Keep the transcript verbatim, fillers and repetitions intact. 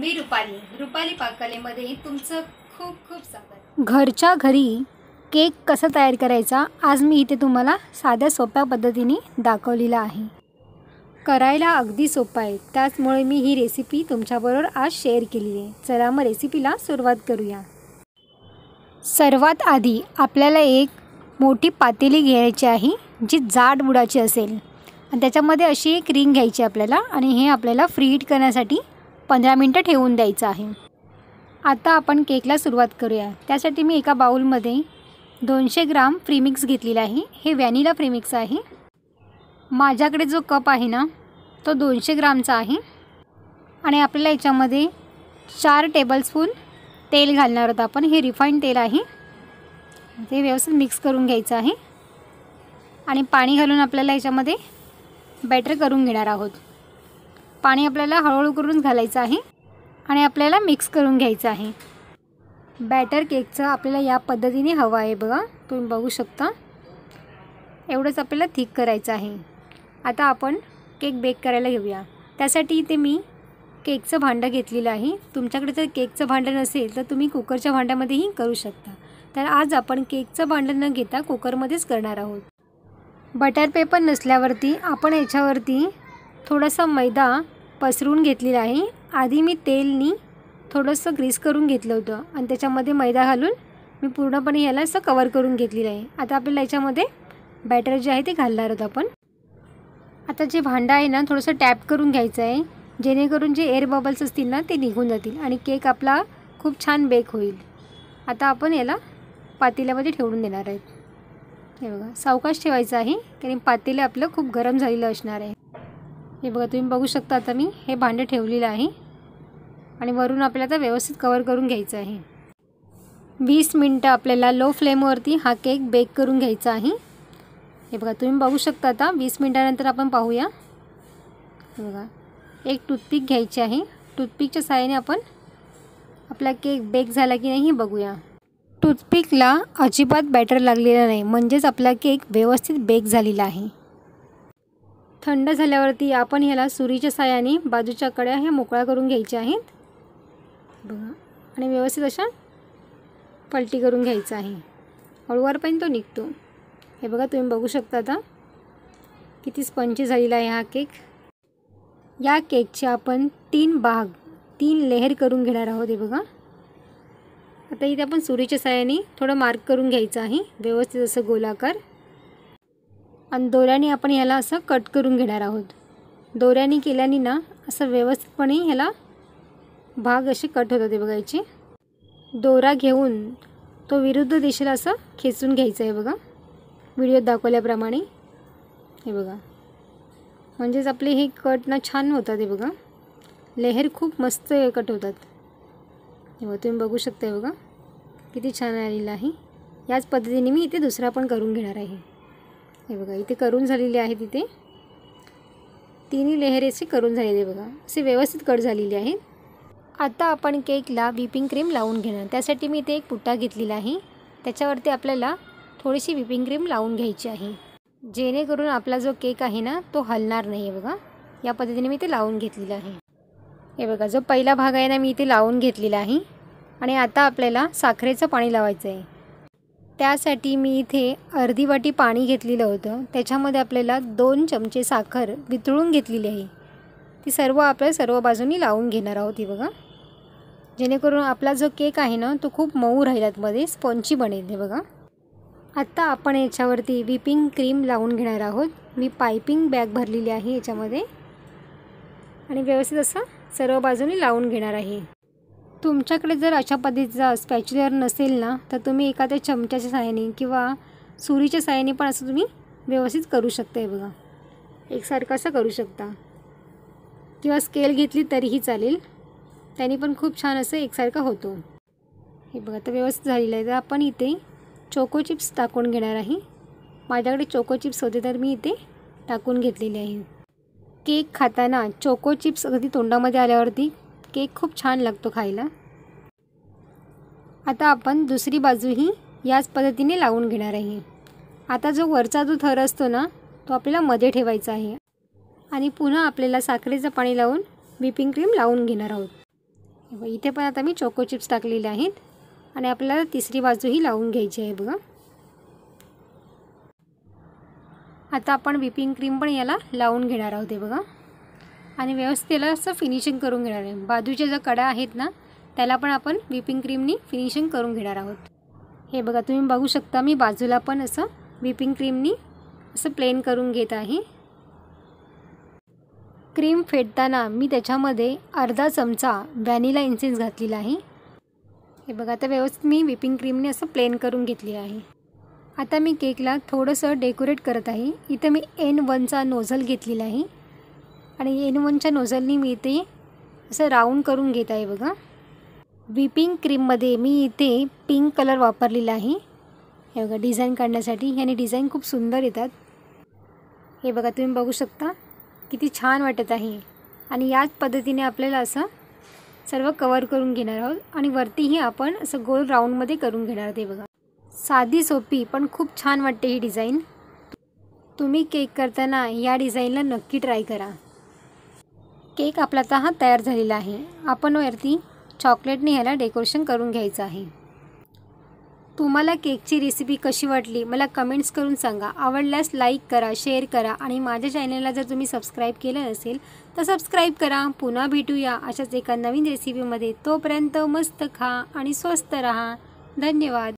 मी रुपाली रुपाली पाककलेमध्ये तुमचं खूप खूप स्वागत। घरच्या घरी केक कसा तयार करायचा आज मी इथे तुम्हाला साध्या सोप्या पद्धतीने दाखवलेला आहे। करायला अगदी सोपं आहे, त्याचमुळे मी ही रेसिपी तुमच्याबरोबर आज शेअर केली आहे। चला मग रेसिपीला सुरुवात करूया। सर्वात आधी आपल्याला एक मोठी पातेली घ्यायची आहे जी जाड बुडाची असेल आणि त्याच्यामध्ये अशी एक रिंग घ्यायची आपल्याला आणि हे आपल्याला फ्री हीट करण्यासाठी पंधरा मिनिटं ठेवून द्यायचं आहे। आता आपण केकला सुरुवात करूया। त्यासाठी मी एका बाउलमध्ये दोनशे ग्राम प्रीमिक्स घेतलेला आहे। हे व्हॅनिला प्रीमिक्स आहे। माझ्याकडे जो कप आहे ना तो दोनशे ग्रामचा आहे आणि आपल्याला याच्यामध्ये चार टेबलस्पून तेल घालणार आहोत आपण। हे रिफाइंड तेल आहे, ते व्यवस्थित मिक्स करून घ्यायचं आहे आणि पाणी घालून आपल्याला याच्यामध्ये बॅटर करून घेणार आहोत। पाणी आपल्याला हळूहळू करून घालायचं आहे आणि आपल्याला मिक्स करून घ्यायचं आहे। बॅटर केकचं आपल्याला या पद्धतीने हवं आहे, बघा तुम्ही बघू शकता। एवढंच आपल्याला थिक करायचं आहे। आता आपण केक बेक करायला घेऊया। त्यासाठी इथे मी केकचं भांडं घेतलेलं आहे। तुमच्याकडे जर केकचं भांडं नसेल तर तुम्ही कुकरच्या भांड्यामध्येही करू शकता। तर आज आपण केकचं भांडं न घेता कुकरमध्येच करणार आहोत। बटर पेपर नसल्यावरती आपण याच्यावरती थोडासा मैदा पसरून घेतलेला आहे। आधी मी तेलनी थोडंसं ग्रीस करून घेतलं होतं आणि त्याच्यामध्ये मैदा घालून मी पूर्णपणे याला असं कवर करून घेतलेलं आहे। आता आपल्याला याच्यामध्ये बॅटर जे आहे ते घालणार आहोत आपण। आता जे भांडं आहे ना थोडंसं टॅप करून घ्यायचं आहे, जेणेकरून जे एअर बबल्स असतील ना ते निघून जातील आणि केक आपला खूप छान बेक होईल। आता आपण याला पातेल्यामध्ये ठेवून देणार आहेत। हे बघा सावकाश ठेवायचं आहे, कारण पातेलं आपलं खूप गरम झालेलं असणार आहे। हे बघा तुम्ही बघू शकता। आता मी हे भांडं ठेवलेलं आहे आणि वरून आपल्याला आता व्यवस्थित कवर करून घ्यायचं आहे। वीस मिनटं आपल्याला लो फ्लेमवरती हा केक बेक करून घ्यायचा आहे। हे बघा तुम्ही बघू शकता। आता वीस मिनटानंतर आपण पाहूया। हे बघा एक टूथपिक घ्यायची आहे, टूथपिकच्या सहाय्याने आपण आपला केक बेक झाला की नाही हे बघूया। टूथपिकला अजिबात बॅटर लागलेलं नाही, म्हणजेच आपला केक व्यवस्थित बेक झालेला आहे। थंड झाल्यावरती आपण ह्याला सुरीच्या सहाय्याने बाजूच्या कड्या ह्या मोकळ्या करून घ्यायच्या आहेत, बघा, आणि व्यवस्थित अशा पलटी करून घ्यायचं आहे। हळूवारपर्यंत तो निघतो। हे बघा तुम्ही बघू शकता आता किती स्पंजी झालेला आहे हा केक। या केकचे आपण तीन भाग तीन लेयर करून घेणार आहोत। हे बघा आता इथे आपण सुरीच्या सहाय्याने थोडं मार्क करून घ्यायचं आहे, व्यवस्थित असं गोलाकार, आणि दोऱ्याने आपण ह्याला असं कट करून घेणार आहोत। दोऱ्याने केल्याने ना असं व्यवस्थितपणे ह्याला भाग असे कट होतात। हे बघायचे दोरा घेऊन तो विरुद्ध दिशेला असं खेचून घ्यायचं आहे, बघा व्हिडिओत दाखवल्याप्रमाणे। हे बघा म्हणजेच आपले हे कट ना छान होतात। हे बघा लेहर खूप मस्त कट होतात। हे बघा तुम्ही बघू शकता। हे बघा किती छान आलेलं आहे। याच पद्धतीने मी इथे दुसरा पण करून घेणार आहे। हे बघा इथे करून झालेले आहेत, इथे तिन्ही लेहर असे करून झालेले बघा, असे व्यवस्थित कट झालेले आहेत। आता आपण केकला व्हिपिंग क्रीम लावून घेणार। त्यासाठी मी इथे एक पुट्टा घेतलेला आहे, त्याच्यावरती आपल्याला थोडीशी व्हिपिंग क्रीम लावून घ्यायची आहे, जेणेकरून आपला जो केक आहे ना तो हलणार नाही। बघा या पद्धतीने मी ते लावून घेतलेलं आहे। हे बघा जो पहिला भाग आहे ना मी इथे लावून घेतलेला आहे आणि आता आपल्याला साखरेचं पाणी लावायचं आहे। त्यासाठी मी इथे अर्धी वाटी पाणी घेतलेलं होतं, त्याच्यामध्ये आपल्याला दोन चमचे साखर वितळून घेतलेली आहे। ती सर्व आपल्याला सर्व बाजूनी लावून घेणार आहोत। हे बघा जेणेकरून आपला जो केक आहे ना तो खूप मऊ राहील, आतमध्ये स्पंजी बनेल। हे बघा आता आपण याच्यावरती व्हिपिंग क्रीम लावून घेणार आहोत। मी पायपिंग बॅग भरलेली आहे याच्यामध्ये आणि व्यवस्थित असं सर्व बाजूनी लावून घेणार आहे। तुमच्याकडे जर अशा पद्धतीचा स्पॅच्युलर नसेल ना तर तुम्ही एखाद्या चमच्याच्या सहाय्याने किंवा सुरीच्या सहाय्याने पण असं तुम्ही व्यवस्थित करू शकता। हे बघा एकसारखं असं करू शकता किंवा स्केल घेतली तरीही चालेल, त्याने पण खूप छान असं एकसारखं होतो। हे बघा तर व्यवस्थित झालेलं आहे। तर आपण इथे चोको चिप्स टाकून घेणार आहे। माझ्याकडे चोको चिप्स होते तर मी इथे टाकून घेतलेले आहे। केक खाताना चोको चिप्स अगदी तोंडामध्ये आल्यावरती केक खूप छान लागतो खायला। आता आपण दुसरी बाजूही याच पद्धतीने लावून घेणार आहे। आता जो वरचा जो थर असतो ना तो आपल्याला मध्ये ठेवायचा आहे आणि पुन्हा आपल्याला साखरेचं पाणी लावून व्हिपिंग क्रीम लावून घेणार आहोत। इथे पण आता मी चोको चिप्स टाकलेले आहेत आणि आपल्याला तिसरी बाजूही लावून घ्यायची आहे बघा. आता आपण व्हिपिंग क्रीम पण याला लावून घेणार आहोत हे बघा आणि व्यवस्थित याला असं फिनिशिंग करून घेणार आहे. बाजूच्या ज्या कडा आहेत ना त्याला पण आपण व्हिपिंग क्रीमनी फिनिशिंग करून घेणार आहोत. हे बघा तुम्ही बघू शकता मी बाजूला पण असं व्हिपिंग क्रीमनी असं प्लेन करून घेत आहे. क्रीम फेटताना मी त्याच्यामध्ये अर्धा चमचा व्हॅनिला इन्सेन्स घातलेला आहे. हे बघा आता व्यवस्थित मी व्हिपिंग क्रीमने असं प्लेन करून घेतले आहे. आता मी केकला थोडंसं डेकोरेट करत आहे. इथं मी एन वनचा नोझल घेतलेला आहे आणि एन वनच्या नोझलनी मी इथे असं राऊंड करून घेत आहे बघा. व्हिपिंग क्रीममध्ये मी इथे पिंक कलर वापरलेला आहे. हे बघा डिझाईन काढण्यासाठी ह्याने डिझाईन खूप सुंदर येतात. हे बघा तुम्ही बघू शकता किती छान वाटत आहे आणि याच पद्धतीने आपल्याला असं सर्व कवर करून घेणार आहोत आणि वरतीही आपण असं गोल राऊंडमध्ये करून घेणार आहोत. हे बघा साधी सोपी पण खूप छान वाटते ही डिझाईन. तुम्ही केक करताना या डिझाईनला नक्की ट्राय करा. केक आपला आता हा तयार झालेला आहे. आपण वरती चॉकलेटने ह्याला डेकोरेशन करून घ्यायचं आहे. तुम्हाला केकची रेसिपी कशी वाटली मला कमेंट्स करून सांगा. आवडल्यास लाईक करा, शेअर करा आणि माझ्या चॅनलला जर तुम्ही सबस्क्राईब केलं नसेल तर सबस्क्राईब करा. पुन्हा भेटूया अशाच एका नवीन रेसिपीमध्ये. तोपर्यंत मस्त खा आणि स्वस्त रहा. धन्यवाद.